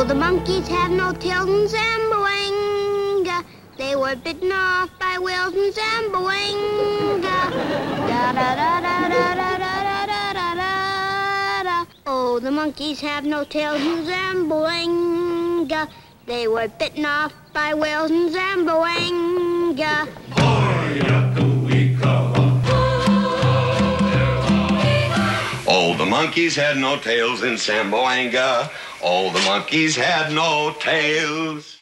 the monkeys have no tails in Zamboanga. They were bitten off by whales in Zamboanga. Da da da da da da da da da da da. Oh, the monkeys have no tails in Zamboanga. They were bitten off by whales in Zamboanga. Oh, the monkeys had no tails in Zamboanga. Oh, the monkeys had no tails.